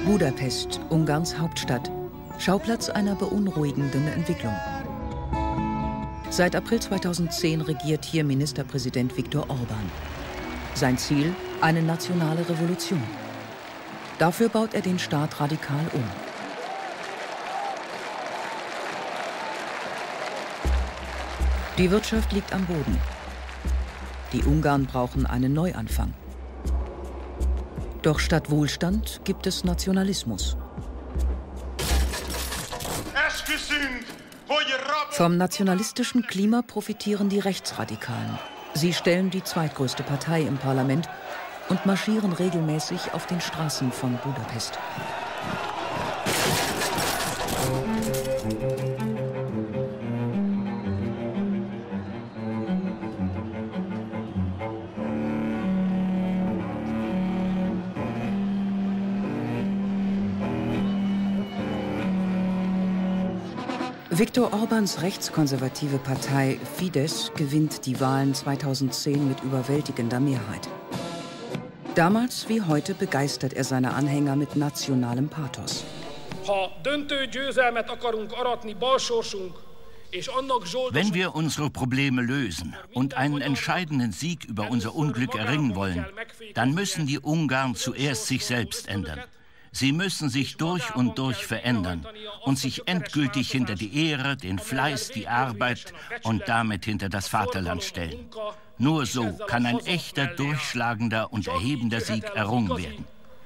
Budapest, Ungarns Hauptstadt, Schauplatz einer beunruhigenden Entwicklung. Seit April 2010 regiert hier Ministerpräsident Viktor Orbán. Sein Ziel: eine nationale Revolution. Dafür baut er den Staat radikal um. Die Wirtschaft liegt am Boden. Die Ungarn brauchen einen Neuanfang. Doch statt Wohlstand gibt es Nationalismus. Vom nationalistischen Klima profitieren die Rechtsradikalen. Sie stellen die zweitgrößte Partei im Parlament und marschieren regelmäßig auf den Straßen von Budapest. Viktor Orbáns rechtskonservative Partei Fidesz gewinnt die Wahlen 2010 mit überwältigender Mehrheit. Damals wie heute begeistert er seine Anhänger mit nationalem Pathos. Wenn wir unsere Probleme lösen und einen entscheidenden Sieg über unser Unglück erringen wollen, dann müssen die Ungarn zuerst sich selbst ändern. Sie müssen sich durch und durch verändern und sich endgültig hinter die Ehre, den Fleiß, die Arbeit und damit hinter das Vaterland stellen. Nur so kann ein echter, durchschlagender und erhebender Sieg errungen werden.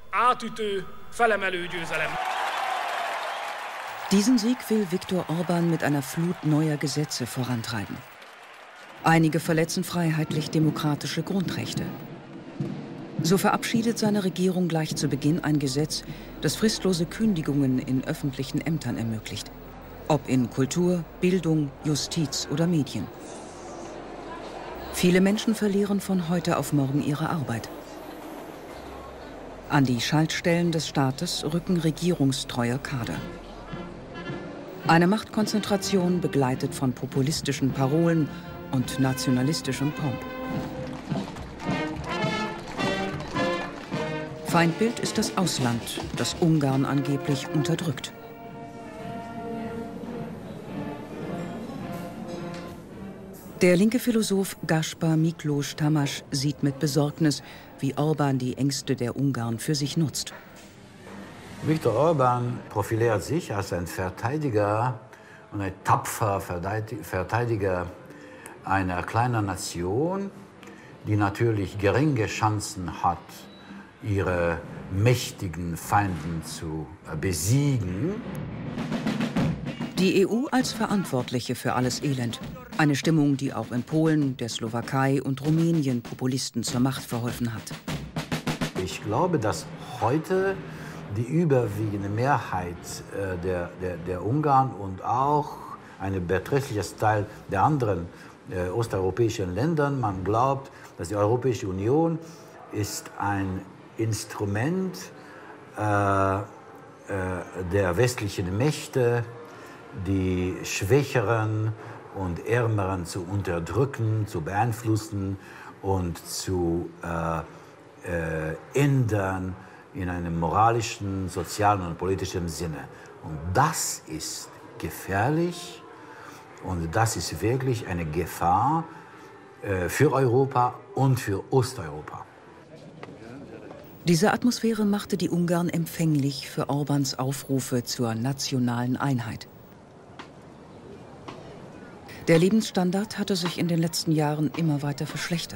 Diesen Sieg will Viktor Orbán mit einer Flut neuer Gesetze vorantreiben. Einige verletzen freiheitlich-demokratische Grundrechte. So verabschiedet seine Regierung gleich zu Beginn ein Gesetz, das fristlose Kündigungen in öffentlichen Ämtern ermöglicht. Ob in Kultur, Bildung, Justiz oder Medien. Viele Menschen verlieren von heute auf morgen ihre Arbeit. An die Schaltstellen des Staates rücken regierungstreue Kader. Eine Machtkonzentration begleitet von populistischen Parolen und nationalistischem Pomp. Feindbild ist das Ausland, das Ungarn angeblich unterdrückt. Der linke Philosoph Gaspar Miklós Tamás sieht mit Besorgnis, wie Orbán die Ängste der Ungarn für sich nutzt. Viktor Orbán profiliert sich als ein Verteidiger und ein tapferer Verteidiger einer kleinen Nation, die natürlich geringe Chancen hat, ihre mächtigen Feinden zu besiegen. Die EU als Verantwortliche für alles Elend. Eine Stimmung, die auch in Polen, der Slowakei und Rumänien Populisten zur Macht verholfen hat. Ich glaube, dass heute die überwiegende Mehrheit der Ungarn und auch ein beträchtliches Teil der anderen osteuropäischen Länder, man glaubt, dass die Europäische Union ist ein Instrument der westlichen Mächte, die Schwächeren und Ärmeren zu unterdrücken, zu beeinflussen und zu ändern in einem moralischen, sozialen und politischen Sinne. Und das ist gefährlich und das ist wirklich eine Gefahr für Europa und für Osteuropa. Diese Atmosphäre machte die Ungarn empfänglich für Orbáns Aufrufe zur nationalen Einheit. Der Lebensstandard hatte sich in den letzten Jahren immer weiter verschlechtert.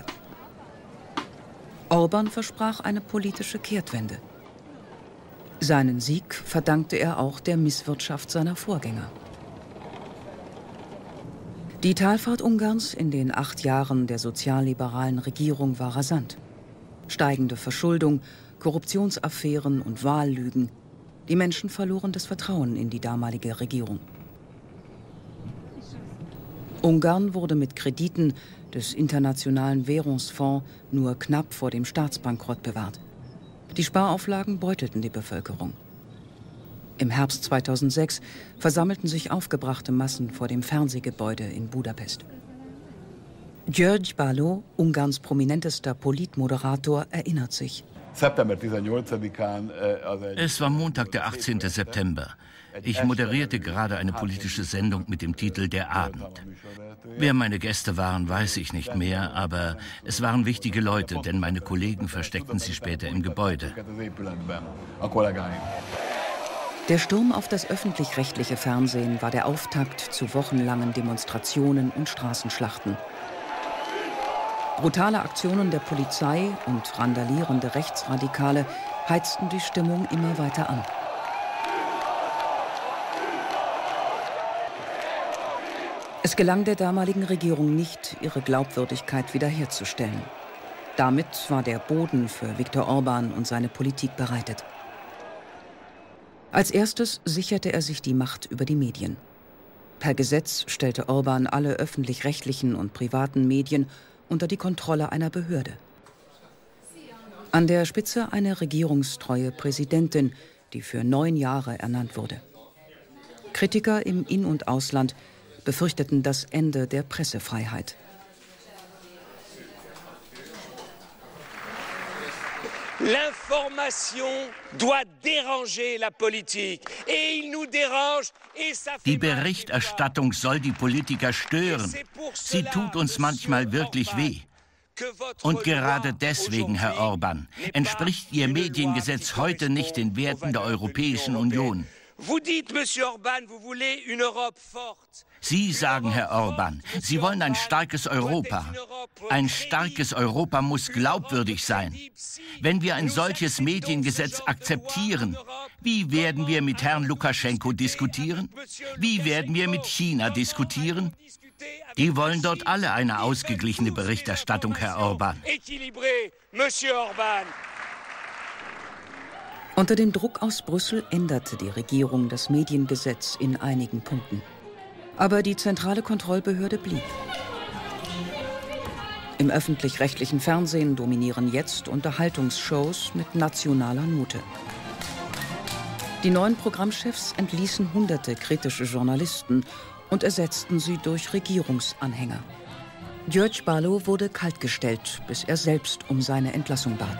Orbán versprach eine politische Kehrtwende. Seinen Sieg verdankte er auch der Misswirtschaft seiner Vorgänger. Die Talfahrt Ungarns in den 8 Jahren der sozialliberalen Regierung war rasant. Steigende Verschuldung, Korruptionsaffären und Wahllügen. Die Menschen verloren das Vertrauen in die damalige Regierung. Ungarn wurde mit Krediten des Internationalen Währungsfonds nur knapp vor dem Staatsbankrott bewahrt. Die Sparauflagen beutelten die Bevölkerung. Im Herbst 2006 versammelten sich aufgebrachte Massen vor dem Fernsehgebäude in Budapest. György Báló, Ungarns prominentester Politmoderator, erinnert sich. Es war Montag, der 18. September. Ich moderierte gerade eine politische Sendung mit dem Titel Der Abend. Wer meine Gäste waren, weiß ich nicht mehr, aber es waren wichtige Leute, denn meine Kollegen versteckten sie später im Gebäude. Der Sturm auf das öffentlich-rechtliche Fernsehen war der Auftakt zu wochenlangen Demonstrationen und Straßenschlachten. Brutale Aktionen der Polizei und randalierende Rechtsradikale heizten die Stimmung immer weiter an. Es gelang der damaligen Regierung nicht, ihre Glaubwürdigkeit wiederherzustellen. Damit war der Boden für Viktor Orbán und seine Politik bereitet. Als erstes sicherte er sich die Macht über die Medien. Per Gesetz stellte Orbán alle öffentlich-rechtlichen und privaten Medien unter die Kontrolle einer Behörde. An der Spitze eine regierungstreue Präsidentin, die für 9 Jahre ernannt wurde. Kritiker im In- und Ausland befürchteten das Ende der Pressefreiheit. Die Berichterstattung soll die Politiker stören. Sie tut uns manchmal wirklich weh. Und gerade deswegen, Herr Orbán, entspricht Ihr Mediengesetz heute nicht den Werten der Europäischen Union. Sie sagen, Herr Orbán, Sie wollen ein starkes Europa. Ein starkes Europa muss glaubwürdig sein. Wenn wir ein solches Mediengesetz akzeptieren, wie werden wir mit Herrn Lukaschenko diskutieren? Wie werden wir mit China diskutieren? Die wollen dort alle eine ausgeglichene Berichterstattung, Herr Orbán. Unter dem Druck aus Brüssel änderte die Regierung das Mediengesetz in einigen Punkten. Aber die zentrale Kontrollbehörde blieb. Im öffentlich-rechtlichen Fernsehen dominieren jetzt Unterhaltungsshows mit nationaler Note. Die neuen Programmchefs entließen hunderte kritische Journalisten und ersetzten sie durch Regierungsanhänger. György Báló wurde kaltgestellt, bis er selbst um seine Entlassung bat.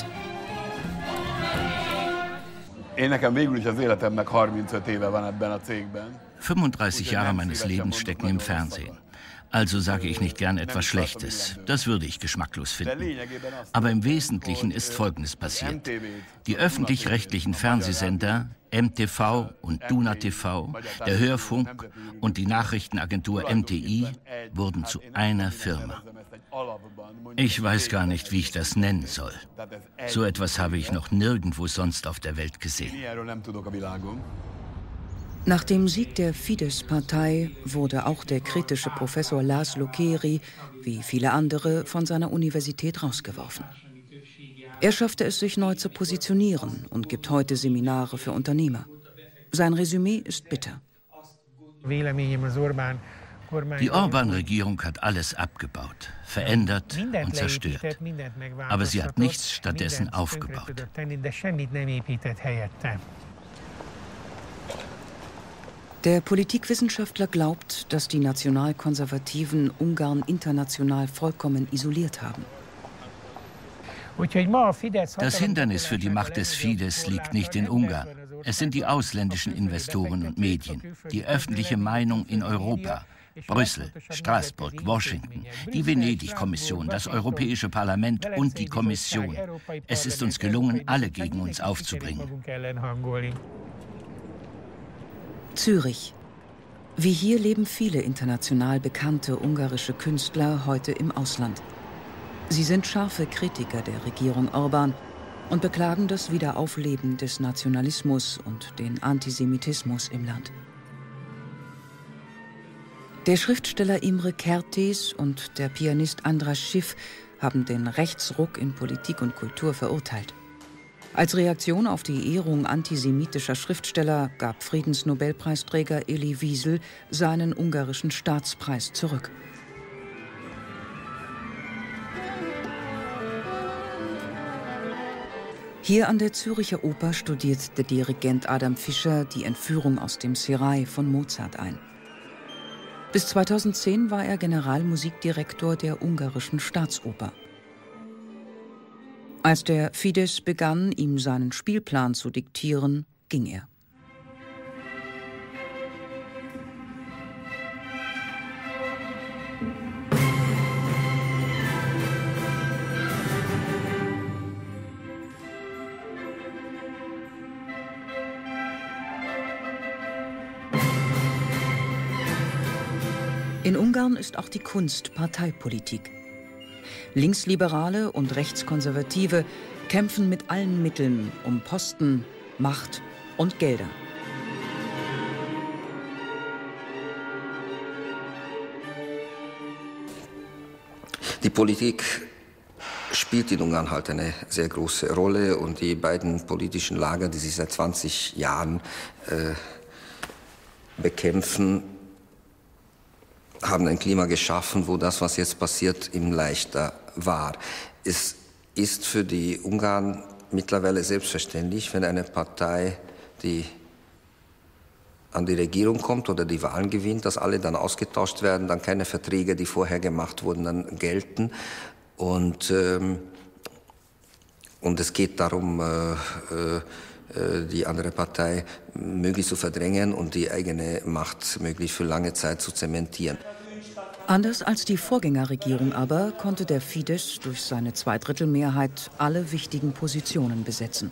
35 Jahre meines Lebens stecken im Fernsehen. Also sage ich nicht gern etwas Schlechtes. Das würde ich geschmacklos finden. Aber im Wesentlichen ist Folgendes passiert. Die öffentlich-rechtlichen Fernsehsender, MTV und Duna TV, der Hörfunk und die Nachrichtenagentur MTI wurden zu einer Firma. Ich weiß gar nicht, wie ich das nennen soll. So etwas habe ich noch nirgendwo sonst auf der Welt gesehen. Nach dem Sieg der Fidesz-Partei wurde auch der kritische Professor László Kéri, wie viele andere, von seiner Universität rausgeworfen. Er schaffte es, sich neu zu positionieren und gibt heute Seminare für Unternehmer. Sein Resümee ist bitter. Die Orbán-Regierung hat alles abgebaut, verändert und zerstört. Aber sie hat nichts stattdessen aufgebaut. Der Politikwissenschaftler glaubt, dass die Nationalkonservativen Ungarn international vollkommen isoliert haben. Das Hindernis für die Macht des Fidesz liegt nicht in Ungarn. Es sind die ausländischen Investoren und Medien, die öffentliche Meinung in Europa. Brüssel, Straßburg, Washington, die Venedig-Kommission, das Europäische Parlament und die Kommission. Es ist uns gelungen, alle gegen uns aufzubringen. Zürich. Wie hier leben viele international bekannte ungarische Künstler heute im Ausland. Sie sind scharfe Kritiker der Regierung Orbán und beklagen das Wiederaufleben des Nationalismus und den Antisemitismus im Land. Der Schriftsteller Imre Kertész und der Pianist András Schiff haben den Rechtsruck in Politik und Kultur verurteilt. Als Reaktion auf die Ehrung antisemitischer Schriftsteller gab Friedensnobelpreisträger Elie Wiesel seinen ungarischen Staatspreis zurück. Hier an der Zürcher Oper studiert der Dirigent Adam Fischer die Entführung aus dem Serail von Mozart ein. Bis 2010 war er Generalmusikdirektor der Ungarischen Staatsoper. Als der Fidesz begann, ihm seinen Spielplan zu diktieren, ging er. In Ungarn ist auch die Kunst Parteipolitik. Linksliberale und Rechtskonservative kämpfen mit allen Mitteln um Posten, Macht und Gelder. Die Politik spielt in Ungarn halt eine sehr große Rolle und die beiden politischen Lager, die sich seit 20 Jahren bekämpfen, haben ein Klima geschaffen, wo das, was jetzt passiert, ihm leichter war. Es ist für die Ungarn mittlerweile selbstverständlich, wenn eine Partei, die an die Regierung kommt oder die Wahlen gewinnt, dass alle dann ausgetauscht werden, dann keine Verträge, die vorher gemacht wurden, dann gelten. Und es geht darum, die andere Partei möglichst zu verdrängen und die eigene Macht möglichst für lange Zeit zu zementieren. Anders als die Vorgängerregierung aber konnte der Fidesz durch seine Zweidrittelmehrheit alle wichtigen Positionen besetzen.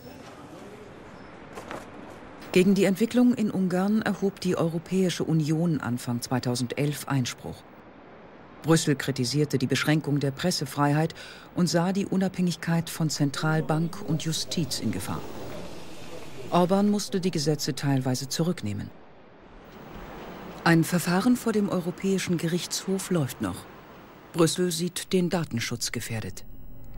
Gegen die Entwicklung in Ungarn erhob die Europäische Union Anfang 2011 Einspruch. Brüssel kritisierte die Beschränkung der Pressefreiheit und sah die Unabhängigkeit von Zentralbank und Justiz in Gefahr. Orbán musste die Gesetze teilweise zurücknehmen. Ein Verfahren vor dem Europäischen Gerichtshof läuft noch. Brüssel sieht den Datenschutz gefährdet.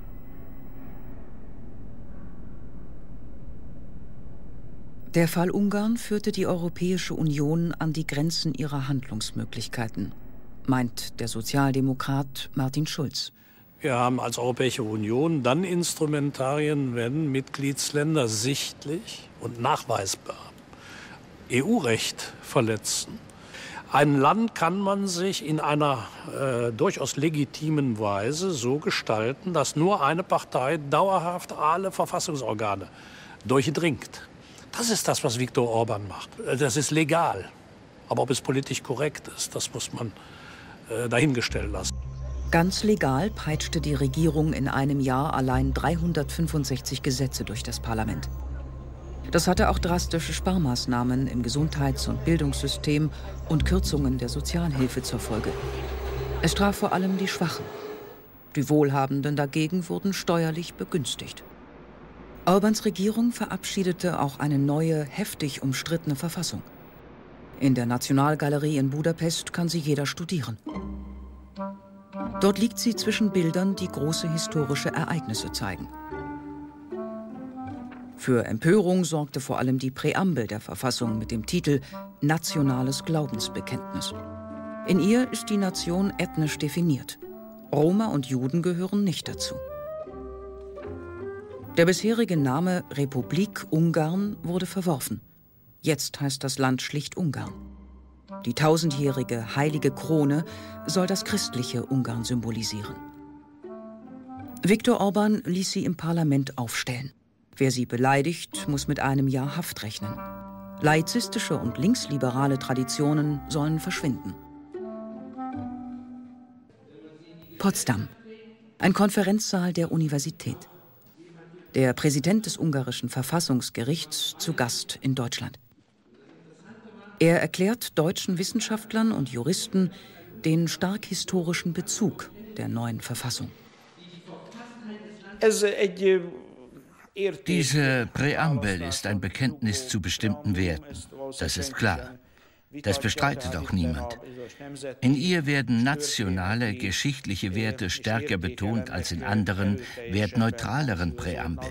Der Fall Ungarn führte die Europäische Union an die Grenzen ihrer Handlungsmöglichkeiten, meint der Sozialdemokrat Martin Schulz. Wir haben als Europäische Union dann Instrumentarien, wenn Mitgliedsländer sichtlich und nachweisbar EU-Recht verletzen. Ein Land kann man sich in einer durchaus legitimen Weise so gestalten, dass nur eine Partei dauerhaft alle Verfassungsorgane durchdringt. Das ist das, was Viktor Orbán macht. Das ist legal. Aber ob es politisch korrekt ist, das muss man dahingestellt lassen. Ganz legal peitschte die Regierung in einem Jahr allein 365 Gesetze durch das Parlament. Das hatte auch drastische Sparmaßnahmen im Gesundheits- und Bildungssystem und Kürzungen der Sozialhilfe zur Folge. Es traf vor allem die Schwachen. Die Wohlhabenden dagegen wurden steuerlich begünstigt. Orbáns Regierung verabschiedete auch eine neue, heftig umstrittene Verfassung. In der Nationalgalerie in Budapest kann sie jeder studieren. Dort liegt sie zwischen Bildern, die große historische Ereignisse zeigen. Für Empörung sorgte vor allem die Präambel der Verfassung mit dem Titel Nationales Glaubensbekenntnis. In ihr ist die Nation ethnisch definiert. Roma und Juden gehören nicht dazu. Der bisherige Name Republik Ungarn wurde verworfen. Jetzt heißt das Land schlicht Ungarn. Die 1000-jährige heilige Krone soll das christliche Ungarn symbolisieren. Viktor Orbán ließ sie im Parlament aufstellen. Wer sie beleidigt, muss mit einem Jahr Haft rechnen. Laizistische und linksliberale Traditionen sollen verschwinden. Potsdam, ein Konferenzsaal der Universität. Der Präsident des ungarischen Verfassungsgerichts zu Gast in Deutschland. Er erklärt deutschen Wissenschaftlern und Juristen den stark historischen Bezug der neuen Verfassung. Diese Präambel ist ein Bekenntnis zu bestimmten Werten. Das ist klar. Das bestreitet auch niemand. In ihr werden nationale, geschichtliche Werte stärker betont als in anderen, wertneutraleren Präambeln.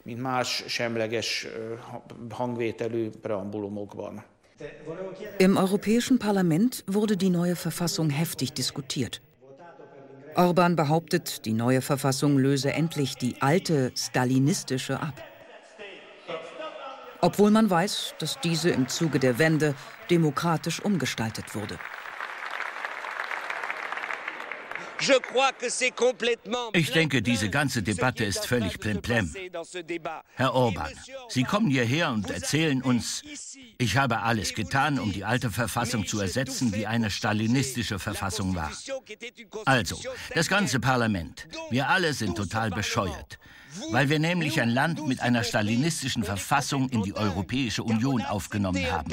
Im Europäischen Parlament wurde die neue Verfassung heftig diskutiert. Orbán behauptet, die neue Verfassung löse endlich die alte stalinistische ab. Obwohl man weiß, dass diese im Zuge der Wende demokratisch umgestaltet wurde. Ich denke, diese ganze Debatte ist völlig plemplem. Herr Orban, Sie kommen hierher und erzählen uns, ich habe alles getan, um die alte Verfassung zu ersetzen, die eine stalinistische Verfassung war. Also, das ganze Parlament, wir alle sind total bescheuert. Weil wir nämlich ein Land mit einer stalinistischen Verfassung in die Europäische Union aufgenommen haben.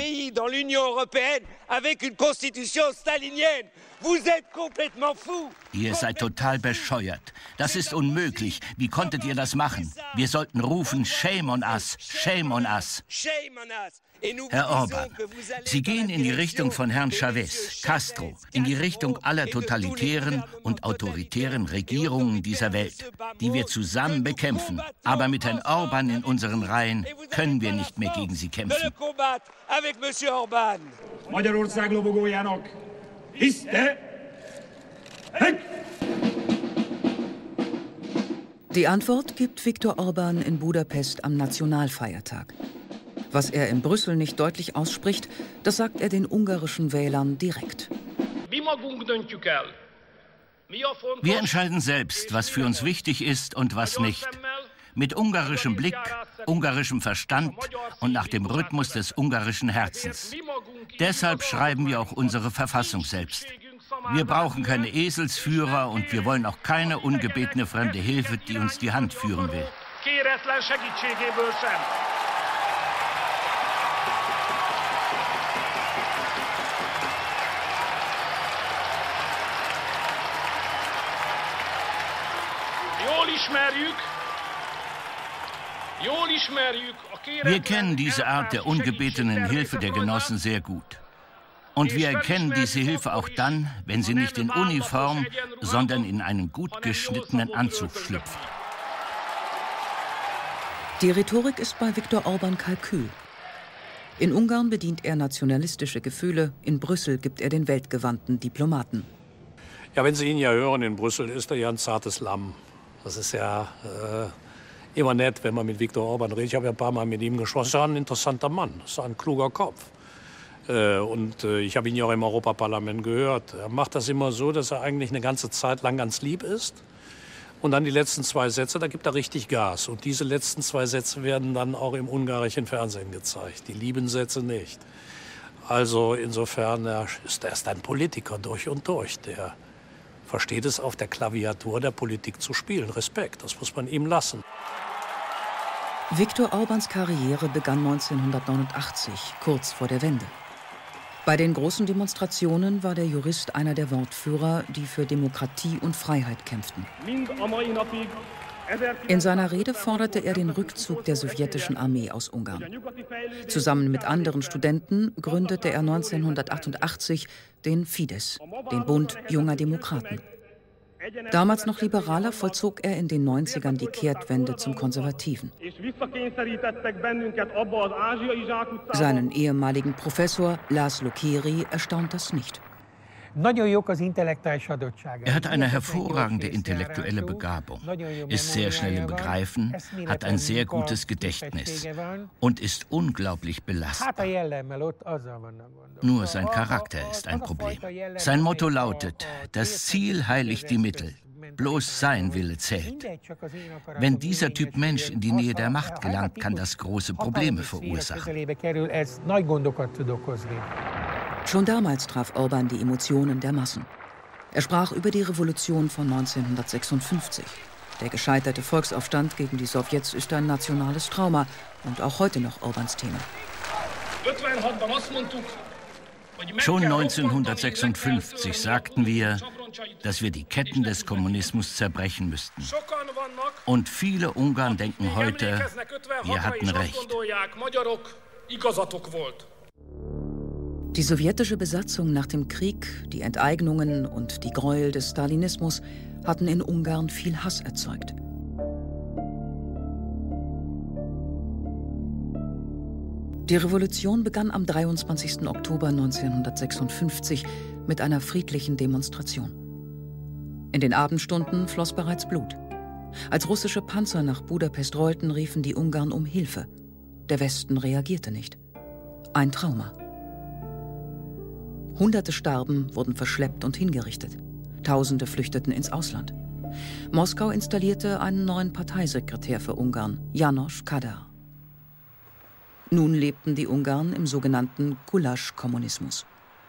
Ihr seid total bescheuert. Das ist unmöglich. Wie konntet ihr das machen? Wir sollten rufen, shame on us, shame on us. Herr Orban, Sie gehen in die Richtung von Herrn Chavez, Castro, in die Richtung aller totalitären und autoritären Regierungen dieser Welt, die wir zusammen bekämpfen. Aber mit Herrn Orban in unseren Reihen können wir nicht mehr gegen sie kämpfen. Magyarország lobogójának hiszte weg! Die Antwort gibt Viktor Orban in Budapest am Nationalfeiertag. Was er in Brüssel nicht deutlich ausspricht, das sagt er den ungarischen Wählern direkt. Wir entscheiden selbst, was für uns wichtig ist und was nicht. Mit ungarischem Blick, ungarischem Verstand und nach dem Rhythmus des ungarischen Herzens. Deshalb schreiben wir auch unsere Verfassung selbst. Wir brauchen keine Eselsführer und wir wollen auch keine ungebetene fremde Hilfe, die uns die Hand führen will. Wir kennen diese Art der ungebetenen Hilfe der Genossen sehr gut. Und wir erkennen diese Hilfe auch dann, wenn sie nicht in Uniform, sondern in einen gut geschnittenen Anzug schlüpft. Die Rhetorik ist bei Viktor Orban Kalkül. In Ungarn bedient er nationalistische Gefühle, in Brüssel gibt er den weltgewandten Diplomaten. Ja, wenn Sie ihn ja hören in Brüssel, ist er ja ein zartes Lamm. Das ist ja immer nett, wenn man mit Viktor Orban redet. Ich habe ja ein paar Mal mit ihm gesprochen. Das ist ja ein interessanter Mann, das ist ein kluger Kopf. Ich habe ihn ja auch im Europaparlament gehört. Er macht das immer so, dass er eigentlich eine ganze Zeit lang ganz lieb ist. Und dann die letzten 2 Sätze, da gibt er richtig Gas. Und diese letzten 2 Sätze werden dann auch im ungarischen Fernsehen gezeigt. Die lieben Sätze nicht. Also insofern ist er ein Politiker durch und durch. Der versteht es, auf der Klaviatur der Politik zu spielen. Respekt, das muss man ihm lassen. Viktor Orbans Karriere begann 1989, kurz vor der Wende. Bei den großen Demonstrationen war der Jurist einer der Wortführer, die für Demokratie und Freiheit kämpften. In seiner Rede forderte er den Rückzug der sowjetischen Armee aus Ungarn. Zusammen mit anderen Studenten gründete er 1988 den Fidesz, den Bund junger Demokraten. Damals noch liberaler vollzog er in den 90ern die Kehrtwende zum Konservativen. Seinen ehemaligen Professor László Kérey erstaunt das nicht. Er hat eine hervorragende intellektuelle Begabung, ist sehr schnell im Begreifen, hat ein sehr gutes Gedächtnis und ist unglaublich belastbar. Nur sein Charakter ist ein Problem. Sein Motto lautet, das Ziel heiligt die Mittel, bloß sein Wille zählt. Wenn dieser Typ Mensch in die Nähe der Macht gelangt, kann das große Probleme verursachen. Schon damals traf Orban die Emotionen der Massen. Er sprach über die Revolution von 1956. Der gescheiterte Volksaufstand gegen die Sowjets ist ein nationales Trauma und auch heute noch Orbans Thema. Schon 1956 sagten wir, dass wir die Ketten des Kommunismus zerbrechen müssten. Und viele Ungarn denken heute, wir hatten recht. Die sowjetische Besatzung nach dem Krieg, die Enteignungen und die Gräuel des Stalinismus hatten in Ungarn viel Hass erzeugt. Die Revolution begann am 23. Oktober 1956 mit einer friedlichen Demonstration. In den Abendstunden floss bereits Blut. Als russische Panzer nach Budapest rollten, riefen die Ungarn um Hilfe. Der Westen reagierte nicht. Ein Trauma. Hunderte starben, wurden verschleppt und hingerichtet. Tausende flüchteten ins Ausland. Moskau installierte einen neuen Parteisekretär für Ungarn, János Kadar. Nun lebten die Ungarn im sogenannten Gulasch-Kommunismus.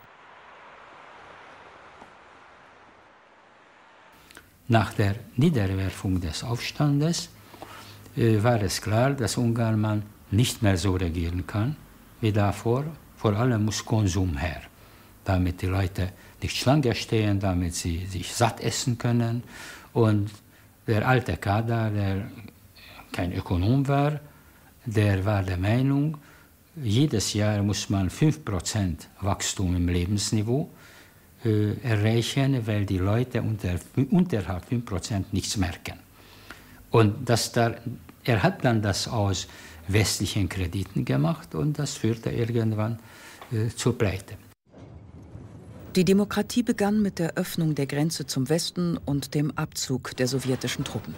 Nach der Niederwerfung des Aufstandes war es klar, dass Ungarn man nicht mehr so regieren kann wie davor. Vor allem muss Konsum her, damit die Leute nicht Schlange stehen, damit sie sich satt essen können. Und der alte Kadar, der kein Ökonom war, der war der Meinung, jedes Jahr muss man 5% Wachstum im Lebensniveau erreichen, weil die Leute unterhalb 5% nichts merken. Und er hat dann das aus westlichen Krediten gemacht und das führte irgendwann zur Pleite. Die Demokratie begann mit der Öffnung der Grenze zum Westen und dem Abzug der sowjetischen Truppen.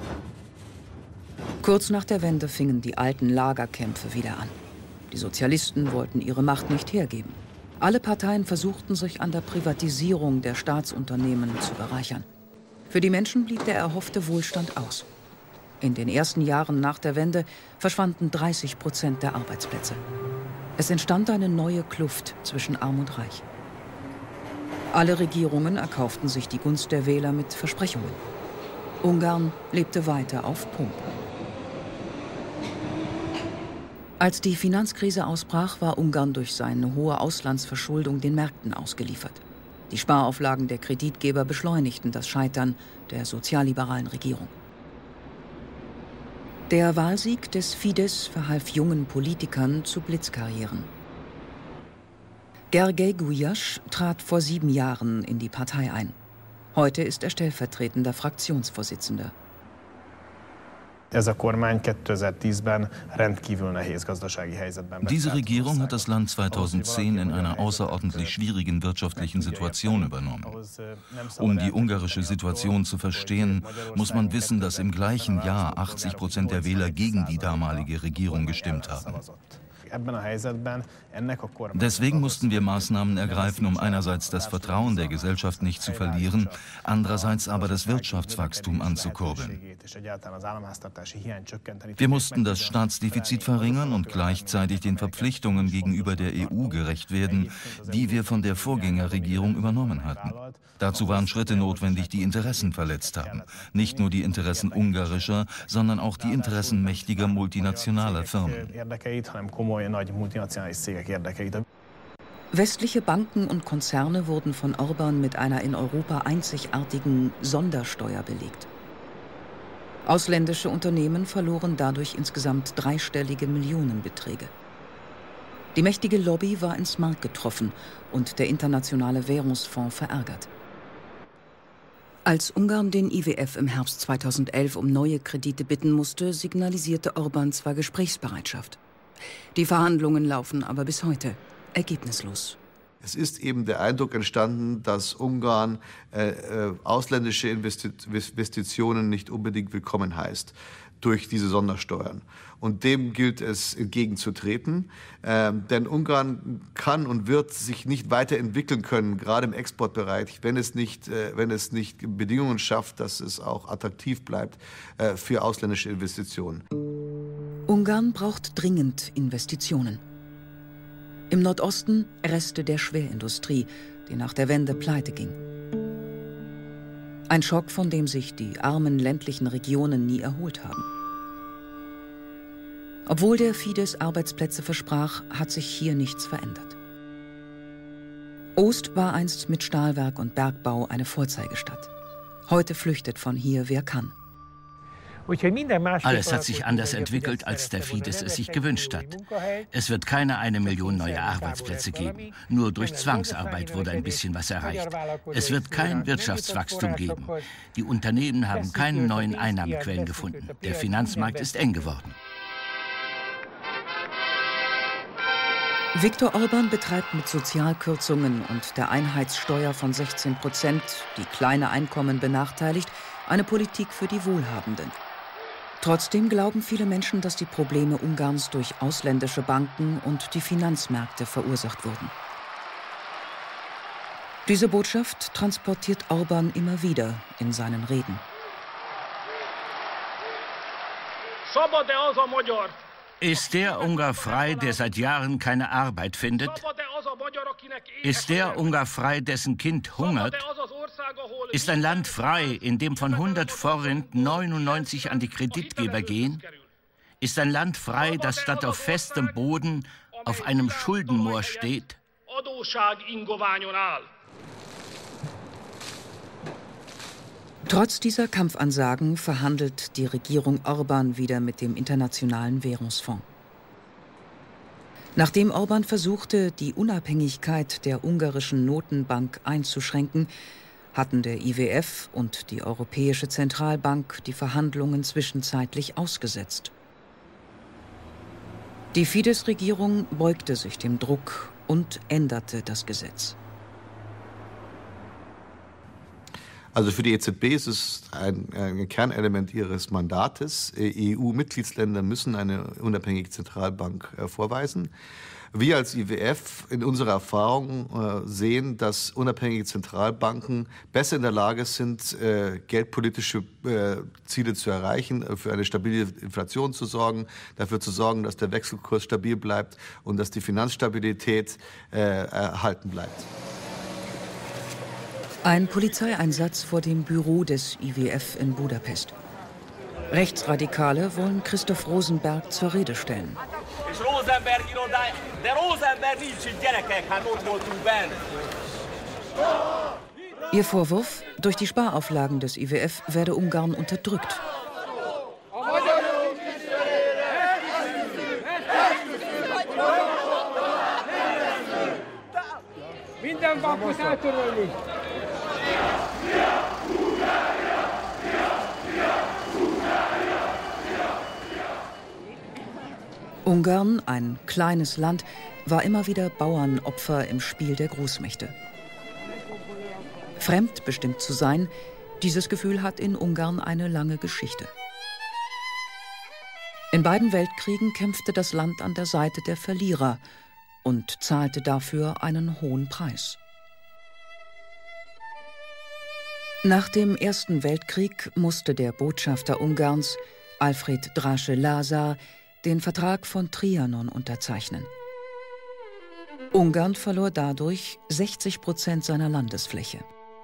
Kurz nach der Wende fingen die alten Lagerkämpfe wieder an. Die Sozialisten wollten ihre Macht nicht hergeben. Alle Parteien versuchten sich an der Privatisierung der Staatsunternehmen zu bereichern. Für die Menschen blieb der erhoffte Wohlstand aus. In den ersten Jahren nach der Wende verschwanden 30% der Arbeitsplätze. Es entstand eine neue Kluft zwischen Arm und Reich. Alle Regierungen erkauften sich die Gunst der Wähler mit Versprechungen. Ungarn lebte weiter auf Pump. Als die Finanzkrise ausbrach, war Ungarn durch seine hohe Auslandsverschuldung den Märkten ausgeliefert. Die Sparauflagen der Kreditgeber beschleunigten das Scheitern der sozialliberalen Regierung. Der Wahlsieg des Fidesz verhalf jungen Politikern zu Blitzkarrieren. Gergely Gulyas trat vor 7 Jahren in die Partei ein. Heute ist er stellvertretender Fraktionsvorsitzender. Diese Regierung hat das Land 2010 in einer außerordentlich schwierigen wirtschaftlichen Situation übernommen. Um die ungarische Situation zu verstehen, muss man wissen, dass im gleichen Jahr 80% der Wähler gegen die damalige Regierung gestimmt haben. Deswegen mussten wir Maßnahmen ergreifen, um einerseits das Vertrauen der Gesellschaft nicht zu verlieren, andererseits aber das Wirtschaftswachstum anzukurbeln. Wir mussten das Staatsdefizit verringern und gleichzeitig den Verpflichtungen gegenüber der EU gerecht werden, die wir von der Vorgängerregierung übernommen hatten. Dazu waren Schritte notwendig, die Interessen verletzt haben. Nicht nur die Interessen ungarischer, sondern auch die Interessen mächtiger multinationaler Firmen. Westliche Banken und Konzerne wurden von Orbán mit einer in Europa einzigartigen Sondersteuer belegt. Ausländische Unternehmen verloren dadurch insgesamt dreistellige Millionenbeträge. Die mächtige Lobby war ins Mark getroffen und der Internationale Währungsfonds verärgert. Als Ungarn den IWF im Herbst 2011 um neue Kredite bitten musste, signalisierte Orbán zwar Gesprächsbereitschaft. Die Verhandlungen laufen aber bis heute ergebnislos. Es ist eben der Eindruck entstanden, dass Ungarn ausländische Investitionen nicht unbedingt willkommen heißt durch diese Sondersteuern. Und dem gilt es entgegenzutreten, denn Ungarn kann und wird sich nicht weiterentwickeln können, gerade im Exportbereich, wenn es nicht Bedingungen schafft, dass es auch attraktiv bleibt für ausländische Investitionen. Ungarn braucht dringend Investitionen. Im Nordosten Reste der Schwerindustrie, die nach der Wende pleite ging. Ein Schock, von dem sich die armen ländlichen Regionen nie erholt haben. Obwohl der Fidesz Arbeitsplätze versprach, hat sich hier nichts verändert. Ózd war einst mit Stahlwerk und Bergbau eine Vorzeigestadt. Heute flüchtet von hier, wer kann. Alles hat sich anders entwickelt, als der Fidesz es sich gewünscht hat. Es wird keine 1 Million neue Arbeitsplätze geben. Nur durch Zwangsarbeit wurde ein bisschen was erreicht. Es wird kein Wirtschaftswachstum geben. Die Unternehmen haben keine neuen Einnahmequellen gefunden. Der Finanzmarkt ist eng geworden. Viktor Orbán betreibt mit Sozialkürzungen und der Einheitssteuer von 16%, die kleine Einkommen benachteiligt, eine Politik für die Wohlhabenden. Trotzdem glauben viele Menschen, dass die Probleme Ungarns durch ausländische Banken und die Finanzmärkte verursacht wurden. Diese Botschaft transportiert Orbán immer wieder in seinen Reden. Ist der Ungar frei, der seit Jahren keine Arbeit findet? Ist der Ungar frei, dessen Kind hungert? Ist ein Land frei, in dem von 100 Forint 99 an die Kreditgeber gehen? Ist ein Land frei, das statt auf festem Boden auf einem Schuldenmoor steht? Trotz dieser Kampfansagen verhandelt die Regierung Orbán wieder mit dem Internationalen Währungsfonds. Nachdem Orbán versuchte, die Unabhängigkeit der ungarischen Notenbank einzuschränken, hatten der IWF und die Europäische Zentralbank die Verhandlungen zwischenzeitlich ausgesetzt. Die Fidesz-Regierung beugte sich dem Druck und änderte das Gesetz. Also für die EZB ist es ein Kernelement ihres Mandates. EU-Mitgliedsländer müssen eine unabhängige Zentralbank vorweisen. Wir als IWF in unserer Erfahrung sehen, dass unabhängige Zentralbanken besser in der Lage sind, geldpolitische Ziele zu erreichen, für eine stabile Inflation zu sorgen, dafür zu sorgen, dass der Wechselkurs stabil bleibt und dass die Finanzstabilität erhalten bleibt. Ein Polizeieinsatz vor dem Büro des IWF in Budapest. Rechtsradikale wollen Christoph Rosenberg zur Rede stellen. Ihr Vorwurf, durch die Sparauflagen des IWF werde Ungarn unterdrückt. Ungarn, ein kleines Land, war immer wieder Bauernopfer im Spiel der Großmächte. Fremdbestimmt zu sein, dieses Gefühl hat in Ungarn eine lange Geschichte. In beiden Weltkriegen kämpfte das Land an der Seite der Verlierer und zahlte dafür einen hohen Preis. Nach dem Ersten Weltkrieg musste der Botschafter Ungarns, Alfred Drase-Lazar, den Vertrag von Trianon unterzeichnen. Ungarn verlor dadurch 60% seiner Landesfläche.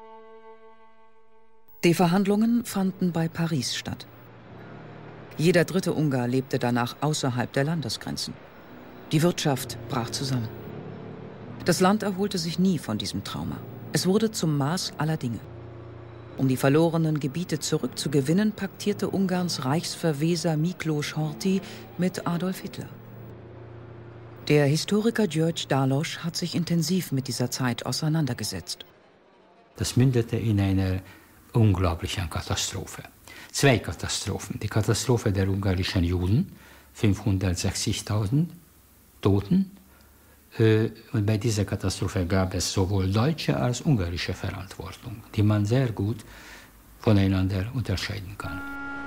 Die Verhandlungen fanden bei Paris statt. Jeder dritte Ungar lebte danach außerhalb der Landesgrenzen. Die Wirtschaft brach zusammen. Das Land erholte sich nie von diesem Trauma. Es wurde zum Maß aller Dinge. Um die verlorenen Gebiete zurückzugewinnen, paktierte Ungarns Reichsverweser Miklós Horthy mit Adolf Hitler. Der Historiker György Dálos hat sich intensiv mit dieser Zeit auseinandergesetzt. Das mündete in einer unglaublichen Katastrophe. Zwei Katastrophen. Die Katastrophe der ungarischen Juden, 560.000 Toten. Und bei dieser Katastrophe gab es sowohl deutsche als ungarische Verantwortung, die man sehr gut voneinander unterscheiden kann.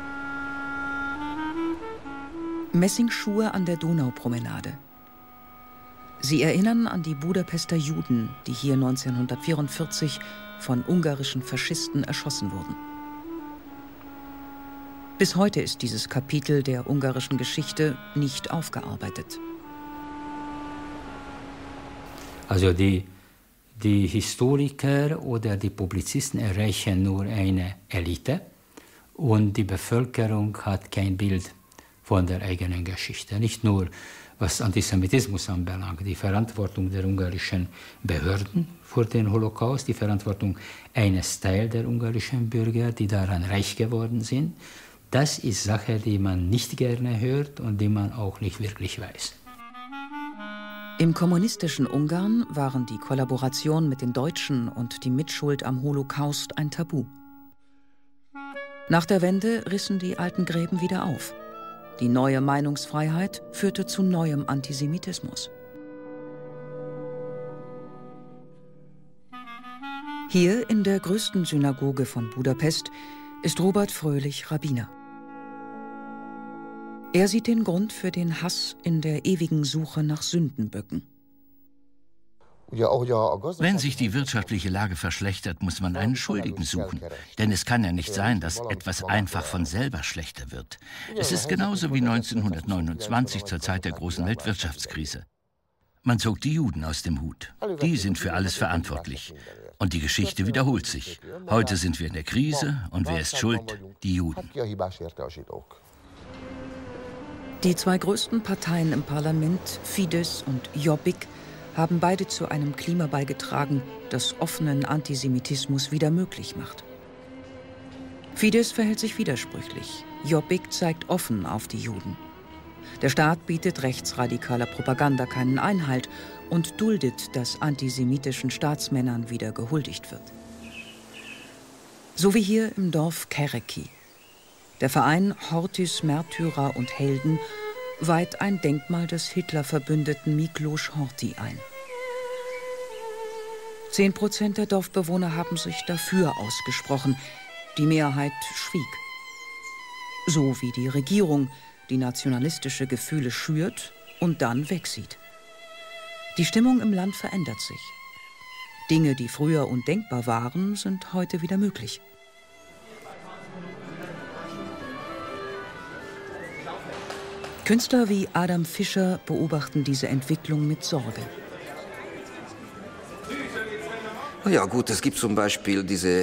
Messingschuhe an der Donaupromenade. Sie erinnern an die Budapester Juden, die hier 1944 von ungarischen Faschisten erschossen wurden. Bis heute ist dieses Kapitel der ungarischen Geschichte nicht aufgearbeitet. Also die Historiker oder die Publizisten erreichen nur eine Elite und die Bevölkerung hat kein Bild von der eigenen Geschichte. Nicht nur was Antisemitismus anbelangt, die Verantwortung der ungarischen Behörden für den Holocaust, die Verantwortung eines Teils der ungarischen Bürger, die daran reich geworden sind. Das ist Sache, die man nicht gerne hört und die man auch nicht wirklich weiß. Im kommunistischen Ungarn waren die Kollaboration mit den Deutschen und die Mitschuld am Holocaust ein Tabu. Nach der Wende rissen die alten Gräben wieder auf. Die neue Meinungsfreiheit führte zu neuem Antisemitismus. Hier in der größten Synagoge von Budapest ist Robert Fröhlich Rabbiner. Er sieht den Grund für den Hass in der ewigen Suche nach Sündenböcken. Wenn sich die wirtschaftliche Lage verschlechtert, muss man einen Schuldigen suchen. Denn es kann ja nicht sein, dass etwas einfach von selber schlechter wird. Es ist genauso wie 1929 zur Zeit der großen Weltwirtschaftskrise. Man zog die Juden aus dem Hut. Die sind für alles verantwortlich. Und die Geschichte wiederholt sich. Heute sind wir in der Krise und wer ist schuld? Die Juden. Die zwei größten Parteien im Parlament, Fidesz und Jobbik, haben beide zu einem Klima beigetragen, das offenen Antisemitismus wieder möglich macht. Fidesz verhält sich widersprüchlich. Jobbik zeigt offen auf die Juden. Der Staat bietet rechtsradikaler Propaganda keinen Einhalt und duldet, dass antisemitischen Staatsmännern wieder gehuldigt wird. So wie hier im Dorf Kereki. Der Verein Horthys Märtyrer und Helden weiht ein Denkmal des Hitler-Verbündeten Miklos Horthy ein. 10% der Dorfbewohner haben sich dafür ausgesprochen. Die Mehrheit schwieg. So wie die Regierung, die nationalistische Gefühle schürt und dann wegsieht. Die Stimmung im Land verändert sich. Dinge, die früher undenkbar waren, sind heute wieder möglich. Künstler wie Adam Fischer beobachten diese Entwicklung mit Sorge. Ja gut, es gibt zum Beispiel diese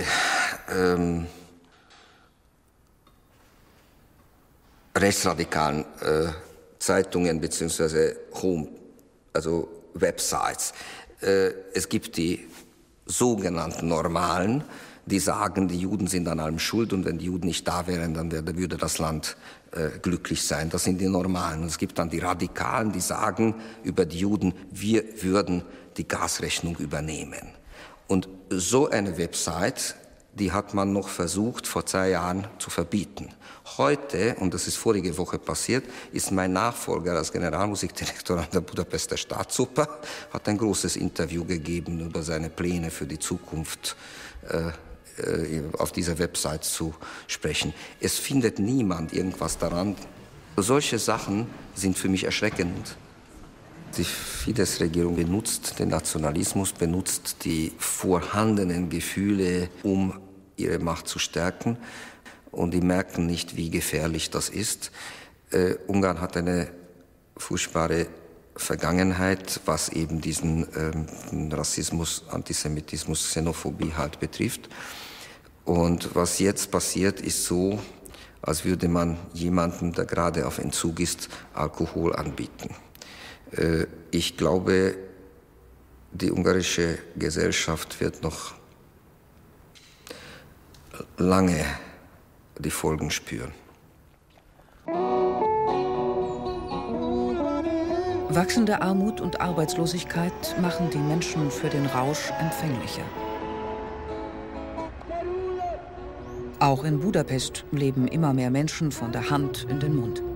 rechtsradikalen Zeitungen bzw. Websites. Es gibt die sogenannten Normalen, die sagen, die Juden sind an allem schuld und wenn die Juden nicht da wären, dann würde das Land glücklich sein. Das sind die Normalen. Und es gibt dann die Radikalen, die sagen über die Juden, wir würden die Gasrechnung übernehmen. Und so eine Website, die hat man noch versucht, vor 2 Jahren zu verbieten. Heute, und das ist vorige Woche passiert, ist mein Nachfolger als Generalmusikdirektor an der Budapester Staatsoper, hat ein großes Interview gegeben über seine Pläne für die Zukunft, auf dieser Website zu sprechen. Es findet niemand irgendwas daran. Solche Sachen sind für mich erschreckend. Die Fidesz-Regierung benutzt den Nationalismus, benutzt die vorhandenen Gefühle, um ihre Macht zu stärken. Und die merken nicht, wie gefährlich das ist. Ungarn hat eine furchtbare Vergangenheit, was eben diesen Rassismus, Antisemitismus, Xenophobie halt betrifft. Und was jetzt passiert, ist so, als würde man jemandem, der gerade auf Entzug ist, Alkohol anbieten. Ich glaube, die ungarische Gesellschaft wird noch lange die Folgen spüren. Wachsende Armut und Arbeitslosigkeit machen die Menschen für den Rausch empfänglicher. Auch in Budapest leben immer mehr Menschen von der Hand in den Mund.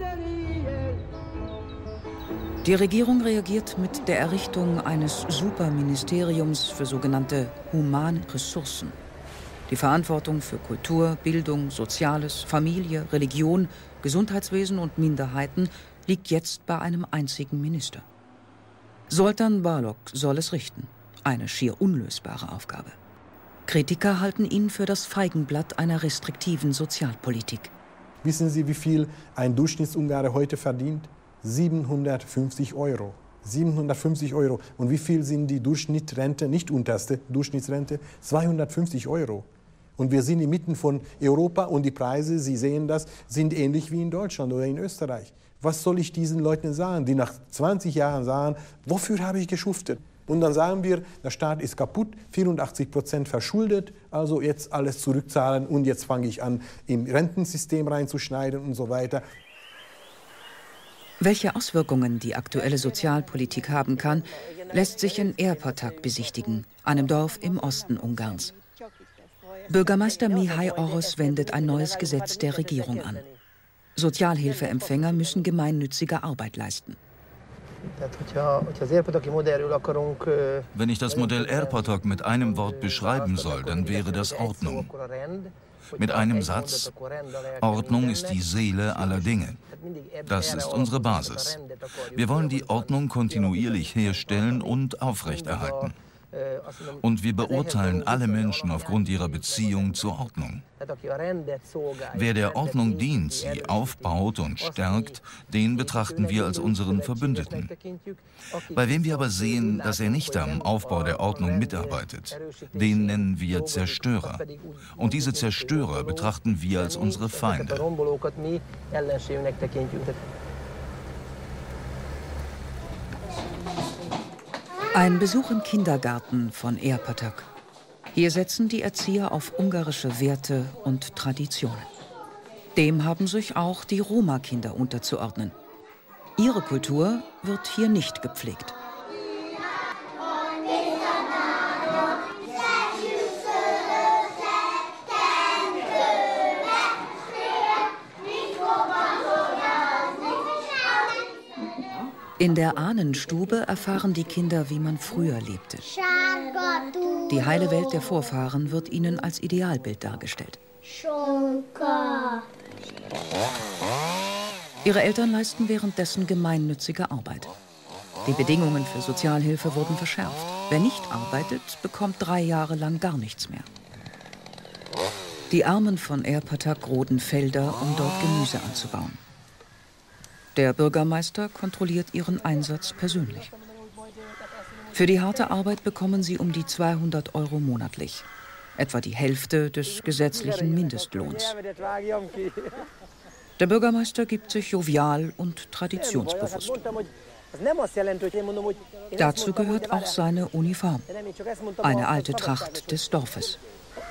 Die Regierung reagiert mit der Errichtung eines Superministeriums für sogenannte humane Ressourcen. Die Verantwortung für Kultur, Bildung, Soziales, Familie, Religion, Gesundheitswesen und Minderheiten liegt jetzt bei einem einzigen Minister. Zoltán Balogh soll es richten. Eine schier unlösbare Aufgabe. Kritiker halten ihn für das Feigenblatt einer restriktiven Sozialpolitik. Wissen Sie, wie viel ein Durchschnittsungarer heute verdient? 750 Euro. 750 Euro. Und wie viel sind die Durchschnittsrente, nicht unterste Durchschnittsrente? 250 Euro. Und wir sind inmitten von Europa und die Preise, Sie sehen das, sind ähnlich wie in Deutschland oder in Österreich. Was soll ich diesen Leuten sagen, die nach 20 Jahren sagen, wofür habe ich geschuftet? Und dann sagen wir, der Staat ist kaputt, 84% verschuldet, also jetzt alles zurückzahlen und jetzt fange ich an, im Rentensystem reinzuschneiden und so weiter. Welche Auswirkungen die aktuelle Sozialpolitik haben kann, lässt sich in Érpatak besichtigen, einem Dorf im Osten Ungarns. Bürgermeister Mihály Orosz wendet ein neues Gesetz der Regierung an. Sozialhilfeempfänger müssen gemeinnützige Arbeit leisten. Wenn ich das Modell Érpatak mit einem Wort beschreiben soll, dann wäre das Ordnung. mit einem Satz: Ordnung ist die Seele aller Dinge. Das ist unsere Basis. Wir wollen die Ordnung kontinuierlich herstellen und aufrechterhalten. Und wir beurteilen alle Menschen aufgrund ihrer Beziehung zur Ordnung. Wer der Ordnung dient, sie aufbaut und stärkt, den betrachten wir als unseren Verbündeten. Bei wem wir aber sehen, dass er nicht am Aufbau der Ordnung mitarbeitet, den nennen wir Zerstörer. Und diese Zerstörer betrachten wir als unsere Feinde. Ein Besuch im Kindergarten von Érpatak. Hier setzen die Erzieher auf ungarische Werte und Traditionen. Dem haben sich auch die Roma-Kinder unterzuordnen. Ihre Kultur wird hier nicht gepflegt. In der Ahnenstube erfahren die Kinder, wie man früher lebte. Die heile Welt der Vorfahren wird ihnen als Idealbild dargestellt. Ihre Eltern leisten währenddessen gemeinnützige Arbeit. Die Bedingungen für Sozialhilfe wurden verschärft. Wer nicht arbeitet, bekommt 3 Jahre lang gar nichts mehr. Die Armen von Érpatak roden Felder, um dort Gemüse anzubauen. Der Bürgermeister kontrolliert ihren Einsatz persönlich. Für die harte Arbeit bekommen sie um die 200 € monatlich, etwa die Hälfte des gesetzlichen Mindestlohns. Der Bürgermeister gibt sich jovial und traditionsbewusst. Dazu gehört auch seine Uniform, eine alte Tracht des Dorfes.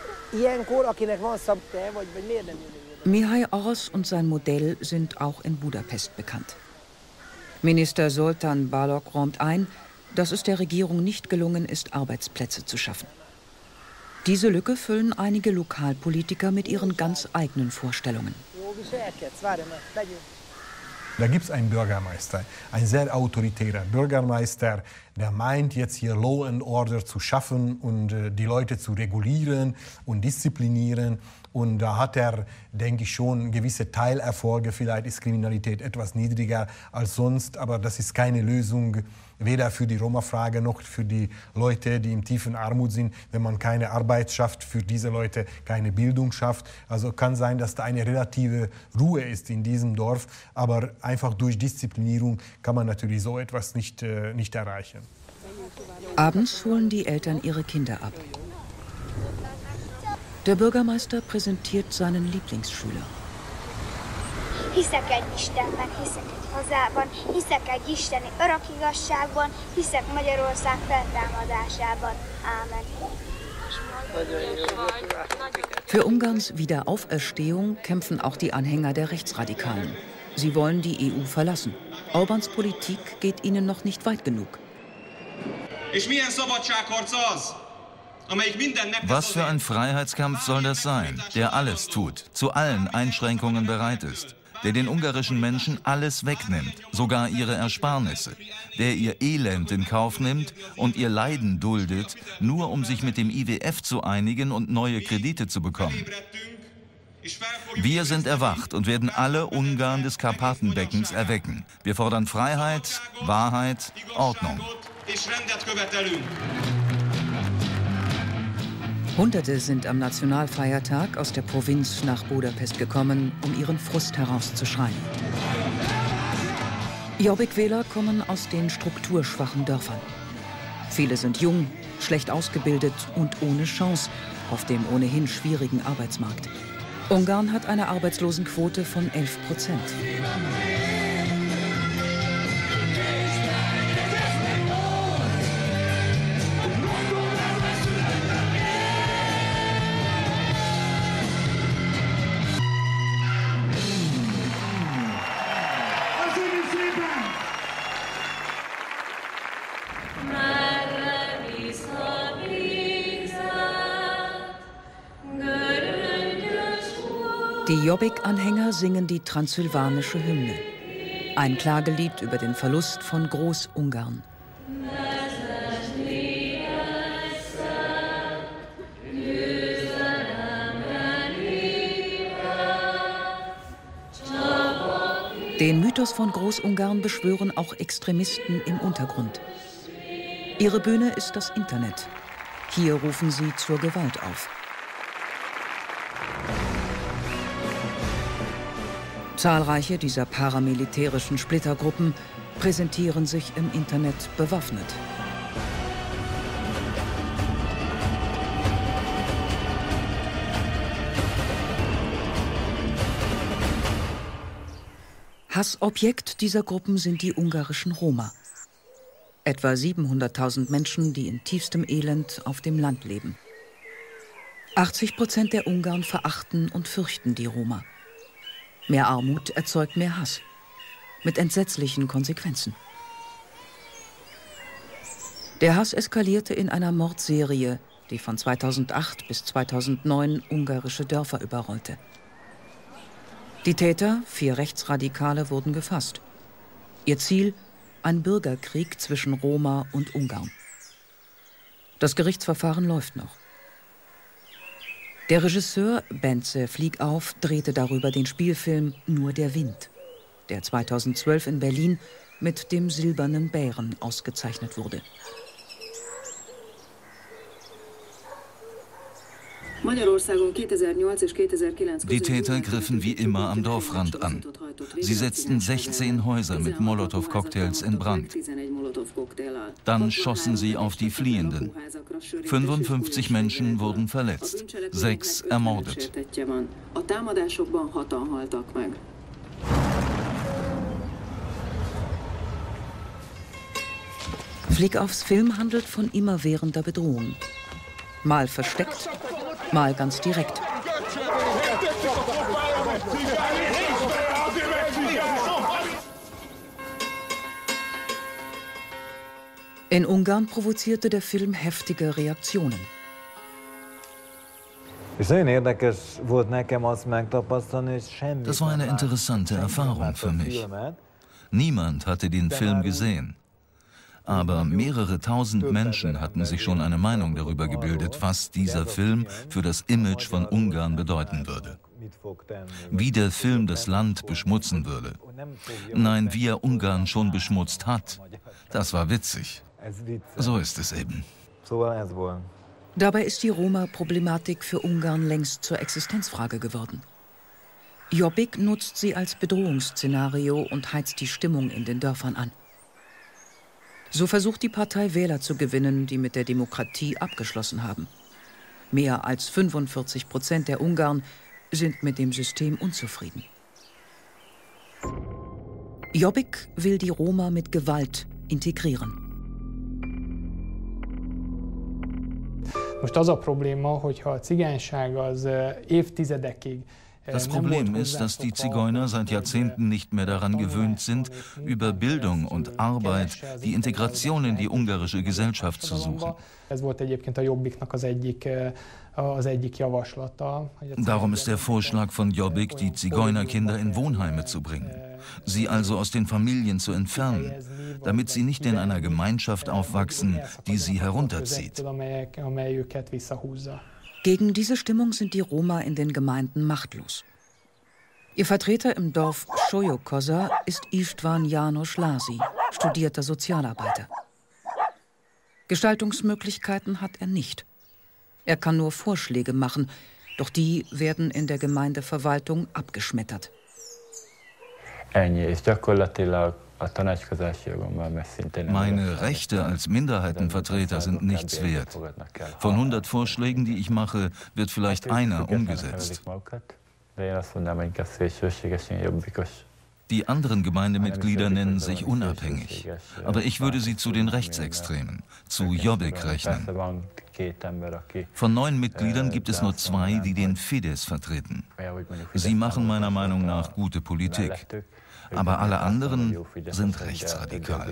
Mihály Orosz und sein Modell sind auch in Budapest bekannt. Minister Zoltán Balogh räumt ein, dass es der Regierung nicht gelungen ist, Arbeitsplätze zu schaffen. Diese Lücke füllen einige Lokalpolitiker mit ihren ganz eigenen Vorstellungen. Da gibt es einen Bürgermeister, ein sehr autoritärer Bürgermeister, der meint, jetzt hier Law and Order zu schaffen und die Leute zu regulieren und disziplinieren. Und da hat er, denke ich, schon gewisse Teilerfolge. Vielleicht ist Kriminalität etwas niedriger als sonst, aber das ist keine Lösung, weder für die Roma-Frage noch für die Leute, die in tiefen Armut sind, wenn man keine Arbeit schafft, für diese Leute keine Bildung schafft. Also kann sein, dass da eine relative Ruhe ist in diesem Dorf, aber einfach durch Disziplinierung kann man natürlich so etwas nicht erreichen. Abends holen die Eltern ihre Kinder ab. Der Bürgermeister präsentiert seinen Lieblingsschüler. Hiszek egy Istenben, hiszek egy hazában, hiszek egy isteni örök igazságban, hiszek Magyarország feltámadásában. Amen. Für Ungarns Wiederauferstehung kämpfen auch die Anhänger der Rechtsradikalen. Sie wollen die EU verlassen. Orbáns Politik geht ihnen noch nicht weit genug. Was für ein Freiheitskampf soll das sein, der alles tut, zu allen Einschränkungen bereit ist, der den ungarischen Menschen alles wegnimmt, sogar ihre Ersparnisse, der ihr Elend in Kauf nimmt und ihr Leiden duldet, nur um sich mit dem IWF zu einigen und neue Kredite zu bekommen. Wir sind erwacht und werden alle Ungarn des Karpatenbeckens erwecken. Wir fordern Freiheit, Wahrheit, Ordnung. Hunderte sind am Nationalfeiertag aus der Provinz nach Budapest gekommen, um ihren Frust herauszuschreien. Jobbik-Wähler kommen aus den strukturschwachen Dörfern. Viele sind jung, schlecht ausgebildet und ohne Chance auf dem ohnehin schwierigen Arbeitsmarkt. Ungarn hat eine Arbeitslosenquote von 11%. Die Jobbik-Anhänger singen die transsilvanische Hymne, ein Klagelied über den Verlust von Groß-Ungarn. Den Mythos von Großungarn beschwören auch Extremisten im Untergrund. Ihre Bühne ist das Internet. Hier rufen sie zur Gewalt auf. Zahlreiche dieser paramilitärischen Splittergruppen präsentieren sich im Internet bewaffnet. Hassobjekt dieser Gruppen sind die ungarischen Roma. Etwa 700.000 Menschen, die in tiefstem Elend auf dem Land leben. 80% der Ungarn verachten und fürchten die Roma. Mehr Armut erzeugt mehr Hass. Mit entsetzlichen Konsequenzen. Der Hass eskalierte in einer Mordserie, die von 2008 bis 2009 ungarische Dörfer überrollte. Die Täter, 4 Rechtsradikale, wurden gefasst. Ihr Ziel: ein Bürgerkrieg zwischen Roma und Ungarn. Das Gerichtsverfahren läuft noch. Der Regisseur Bence Fliegauf drehte darüber den Spielfilm Nur der Wind, der 2012 in Berlin mit dem Silbernen Bären ausgezeichnet wurde. Die Täter griffen wie immer am Dorfrand an. Sie setzten 16 Häuser mit Molotow-Cocktails in Brand. Dann schossen sie auf die Fliehenden. 55 Menschen wurden verletzt, 6 ermordet. Fliegaufs Film handelt von immerwährender Bedrohung. Mal versteckt, mal ganz direkt. In Ungarn provozierte der Film heftige Reaktionen. Das war eine interessante Erfahrung für mich. Niemand hatte den Film gesehen. Aber mehrere tausend Menschen hatten sich schon eine Meinung darüber gebildet, was dieser Film für das Image von Ungarn bedeuten würde. Wie der Film das Land beschmutzen würde. Nein, wie er Ungarn schon beschmutzt hat. Das war witzig. So ist es eben. Dabei ist die Roma-Problematik für Ungarn längst zur Existenzfrage geworden. Jobbik nutzt sie als Bedrohungsszenario und heizt die Stimmung in den Dörfern an. So versucht die Partei, Wähler zu gewinnen, die mit der Demokratie abgeschlossen haben. Mehr als 45% der Ungarn sind mit dem System unzufrieden. Jobbik will die Roma mit Gewalt integrieren. Das Problem ist, dass die Zigeuner seit Jahrzehnten nicht mehr daran gewöhnt sind, über Bildung und Arbeit die Integration in die ungarische Gesellschaft zu suchen. Darum ist der Vorschlag von Jobbik, die Zigeunerkinder in Wohnheime zu bringen, sie also aus den Familien zu entfernen, damit sie nicht in einer Gemeinschaft aufwachsen, die sie herunterzieht. Gegen diese Stimmung sind die Roma in den Gemeinden machtlos. Ihr Vertreter im Dorf Solyok-Kosa ist István János László, studierter Sozialarbeiter. Gestaltungsmöglichkeiten hat er nicht. Er kann nur Vorschläge machen, doch die werden in der Gemeindeverwaltung abgeschmettert. Meine Rechte als Minderheitenvertreter sind nichts wert. Von 100 Vorschlägen, die ich mache, wird vielleicht einer umgesetzt. Die anderen Gemeindemitglieder nennen sich unabhängig. Aber ich würde sie zu den Rechtsextremen, zu Jobbik rechnen. Von 9 Mitgliedern gibt es nur 2, die den Fidesz vertreten. Sie machen meiner Meinung nach gute Politik. Aber alle anderen sind rechtsradikal.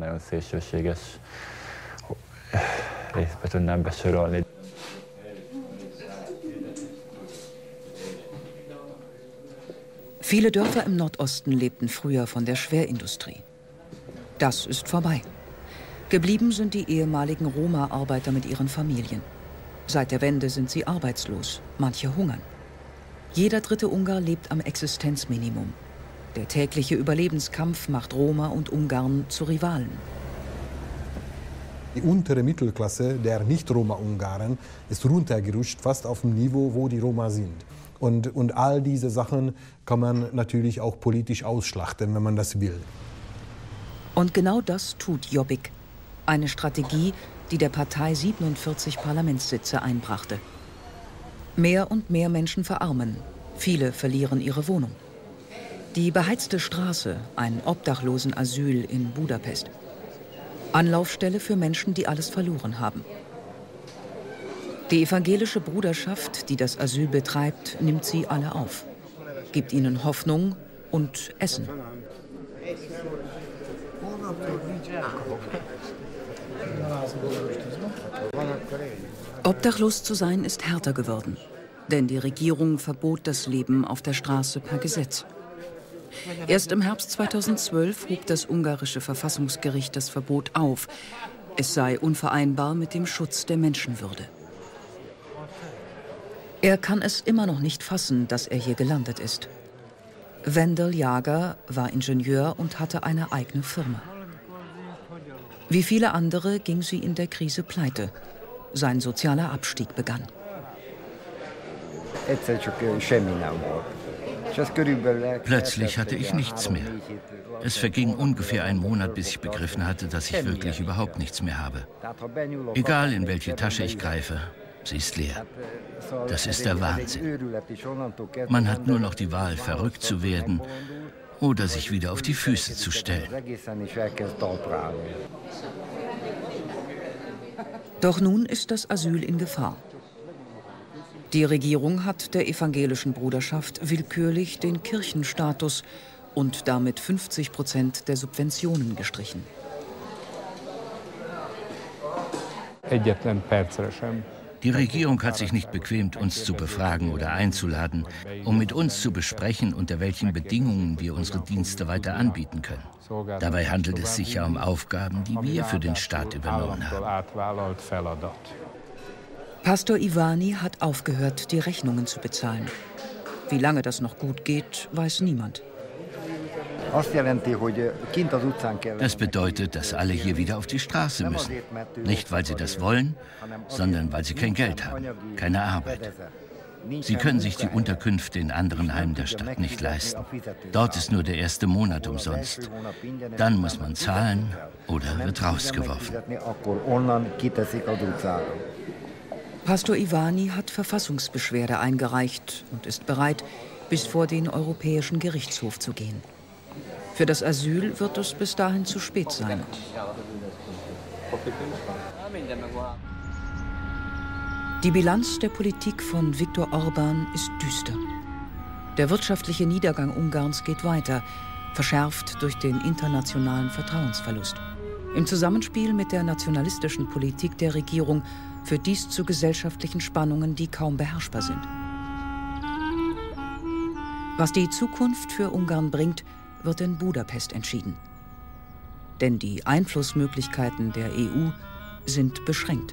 Viele Dörfer im Nordosten lebten früher von der Schwerindustrie. Das ist vorbei. Geblieben sind die ehemaligen Roma-Arbeiter mit ihren Familien. Seit der Wende sind sie arbeitslos, manche hungern. Jeder dritte Ungar lebt am Existenzminimum. Der tägliche Überlebenskampf macht Roma und Ungarn zu Rivalen. Die untere Mittelklasse der Nicht-Roma-Ungarn ist runtergerutscht, fast auf dem Niveau, wo die Roma sind. Und all diese Sachen kann man natürlich auch politisch ausschlachten, wenn man das will. Und genau das tut Jobbik. Eine Strategie, die der Partei 47 Parlamentssitze einbrachte. Mehr und mehr Menschen verarmen. Viele verlieren ihre Wohnung. Die beheizte Straße, ein Obdachlosenasyl in Budapest. Anlaufstelle für Menschen, die alles verloren haben. Die evangelische Bruderschaft, die das Asyl betreibt, nimmt sie alle auf, gibt ihnen Hoffnung und Essen. Obdachlos zu sein ist härter geworden, denn die Regierung verbot das Leben auf der Straße per Gesetz. Erst im Herbst 2012 hob das ungarische Verfassungsgericht das Verbot auf. Es sei unvereinbar mit dem Schutz der Menschenwürde. Er kann es immer noch nicht fassen, dass er hier gelandet ist. Wendel Jager war Ingenieur und hatte eine eigene Firma. Wie viele andere ging sie in der Krise pleite. Sein sozialer Abstieg begann. Plötzlich hatte ich nichts mehr. Es verging ungefähr ein Monat, bis ich begriffen hatte, dass ich wirklich überhaupt nichts mehr habe. Egal, in welche Tasche ich greife, sie ist leer. Das ist der Wahnsinn. Man hat nur noch die Wahl, verrückt zu werden oder sich wieder auf die Füße zu stellen. Doch nun ist das Asyl in Gefahr. Die Regierung hat der evangelischen Bruderschaft willkürlich den Kirchenstatus und damit 50% der Subventionen gestrichen. Die Regierung hat sich nicht bequemt, uns zu befragen oder einzuladen, um mit uns zu besprechen, unter welchen Bedingungen wir unsere Dienste weiter anbieten können. Dabei handelt es sich ja um Aufgaben, die wir für den Staat übernommen haben. Pastor Ivani hat aufgehört, die Rechnungen zu bezahlen. Wie lange das noch gut geht, weiß niemand. Das bedeutet, dass alle hier wieder auf die Straße müssen. Nicht, weil sie das wollen, sondern weil sie kein Geld haben, keine Arbeit. Sie können sich die Unterkünfte in anderen Heimen der Stadt nicht leisten. Dort ist nur der erste Monat umsonst. Dann muss man zahlen oder wird rausgeworfen. Pastor Ivani hat Verfassungsbeschwerde eingereicht und ist bereit, bis vor den Europäischen Gerichtshof zu gehen. Für das Asyl wird es bis dahin zu spät sein. Die Bilanz der Politik von Viktor Orbán ist düster. Der wirtschaftliche Niedergang Ungarns geht weiter, verschärft durch den internationalen Vertrauensverlust. Im Zusammenspiel mit der nationalistischen Politik der Regierung führt dies zu gesellschaftlichen Spannungen, die kaum beherrschbar sind. Was die Zukunft für Ungarn bringt, wird in Budapest entschieden. Denn die Einflussmöglichkeiten der EU sind beschränkt.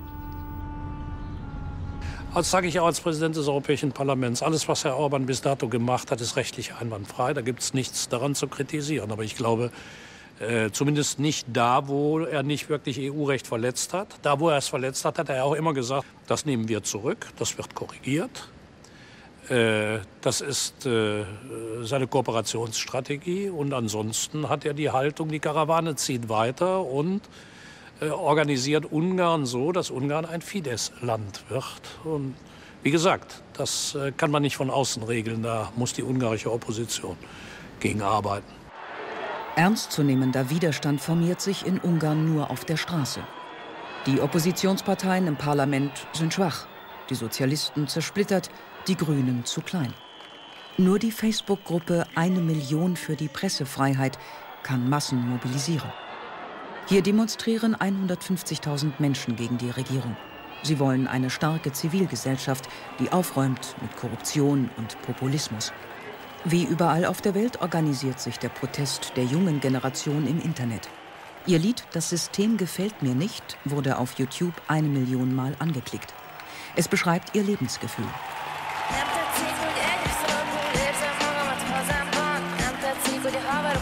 Das sage ich auch als Präsident des Europäischen Parlaments. Alles, was Herr Orbán bis dato gemacht hat, ist rechtlich einwandfrei. Da gibt es nichts daran zu kritisieren. Aber ich glaube, zumindest nicht da, wo er nicht wirklich EU-Recht verletzt hat. Da, wo er es verletzt hat, hat er auch immer gesagt, das nehmen wir zurück, das wird korrigiert. Das ist seine Kooperationsstrategie. Und ansonsten hat er die Haltung, die Karawane zieht weiter und organisiert Ungarn so, dass Ungarn ein Fidesz-Land wird. Und wie gesagt, das kann man nicht von außen regeln. Da muss die ungarische Opposition gegen arbeiten. Ernstzunehmender Widerstand formiert sich in Ungarn nur auf der Straße. Die Oppositionsparteien im Parlament sind schwach, die Sozialisten zersplittert, die Grünen zu klein. Nur die Facebook-Gruppe 1 Million für die Pressefreiheit kann Massen mobilisieren. Hier demonstrieren 150.000 Menschen gegen die Regierung. Sie wollen eine starke Zivilgesellschaft, die aufräumt mit Korruption und Populismus. Wie überall auf der Welt organisiert sich der Protest der jungen Generation im Internet. Ihr Lied »Das System gefällt mir nicht« wurde auf YouTube 1 Million Mal angeklickt. Es beschreibt ihr Lebensgefühl.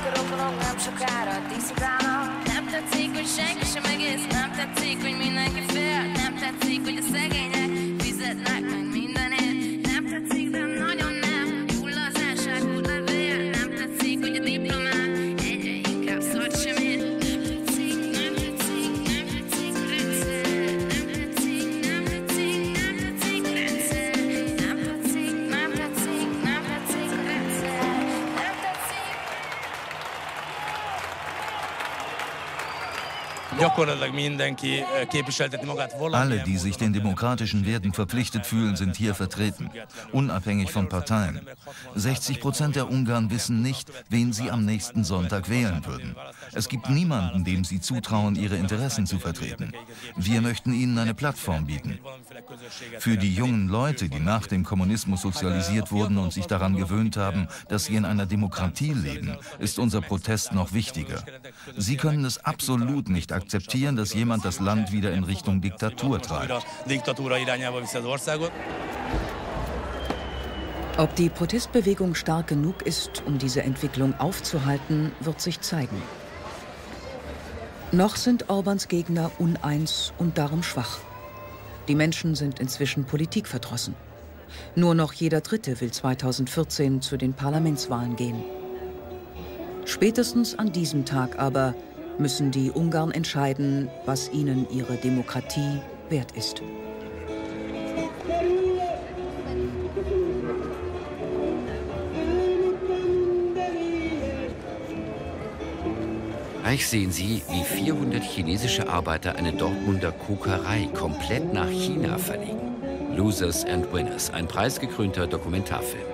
rokonok nem sokára diszutálnak. Nem tetszik, hogy senki sem egész, nem tetszik, hogy mindenki fél, nem tetszik, hogy a szegények fizetnek meg mindenért. Nem tetszik, de nagyon nem, hull az elságult levél. Nem tetszik, hogy a diplomák egyre inkább szart sem ér. Nem tetszik, nem tetszik, nem tetszik rendszer. Nem tetszik, nem tetszik, nem tetszik rendszer. Nem tetszik, nem tetszik, nem tetszik rendszer. Nem tetszik. Gyakorlatilag mindenki képviselteti magát valamilyen. Alle, die sich den demokratischen Werten verpflichtet fühlen, sind hier vertreten, unabhängig von Parteien. 60% der Ungarn wissen nicht, wen sie am nächsten Sonntag wählen würden. Es gibt niemanden, dem sie zutrauen, ihre Interessen zu vertreten. Wir möchten ihnen eine Plattform bieten. Für die jungen Leute, die nach dem Kommunismus sozialisiert wurden und sich daran gewöhnt haben, dass sie in einer Demokratie leben, ist unser Protest noch wichtiger. Sie können es absolut nicht akzeptieren, dass jemand das Land wieder in Richtung Diktatur treibt. Ob die Protestbewegung stark genug ist, um diese Entwicklung aufzuhalten, wird sich zeigen. Noch sind Orbáns Gegner uneins und darum schwach. Die Menschen sind inzwischen politikverdrossen. Nur noch jeder Dritte will 2014 zu den Parlamentswahlen gehen. Spätestens an diesem Tag aber müssen die Ungarn entscheiden, was ihnen ihre Demokratie wert ist. Gleich sehen Sie, wie 400 chinesische Arbeiter eine Dortmunder Kokerei komplett nach China verlegen. Losers and Winners, ein preisgekrönter Dokumentarfilm.